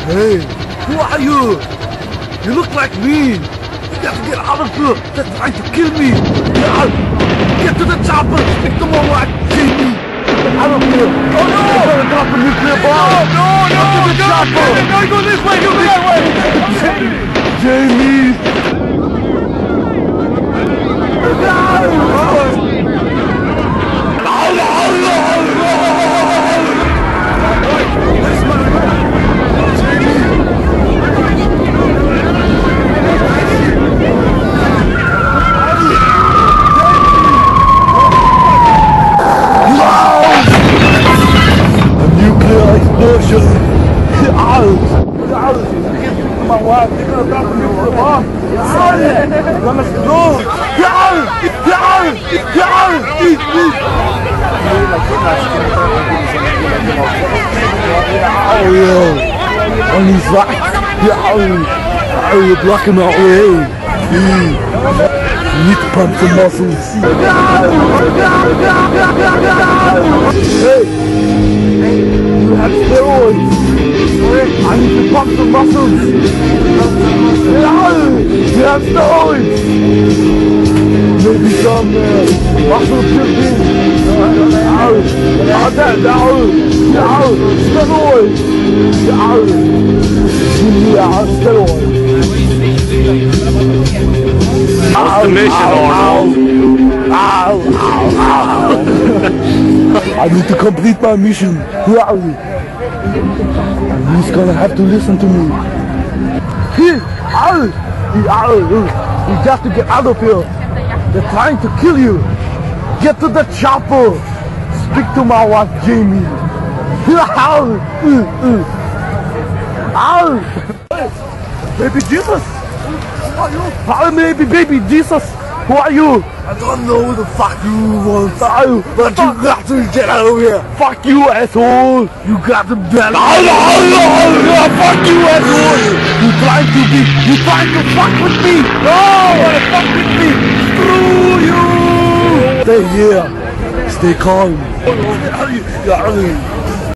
Hey, who are you? You look like me. You got to get out of here. They're trying to kill me. Get out. Get to the chopper. Stick to my wife. Jamie. Get out of here. Oh no! They're gonna drop a nuclear bomb. No, to the chopper. No, you go this way. You go that way. Jamie. Explosion! Get out! Get out! Come on, wife. They're gonna drop a nuclear bomb. Get out! Let's go! Get out! Get out! Get out! Eat! Oh yeah! On his right! Get out! Oh, you're blocking my way! You need to pump some muscles. Hey! You have steroids! I need to pump some muscles! You have steroids! Maybe some muscle building! Steroids! Steroids! What's the mission, Arnold? I need to complete my mission. Who are you? And he's gonna have to listen to me. You got to get out of here. They're trying to kill you. Get to the chopper. Speak to my wife, Jamie. Baby Jesus. Who are you? Follow me, baby Jesus. Who are you? I don't know who the fuck you want, but you got to get out of here. Fuck you, asshole. You got to get out. Fuck you, asshole. You trying to fuck with me. No, you wanna fuck with me. Screw you. Stay here. Stay calm.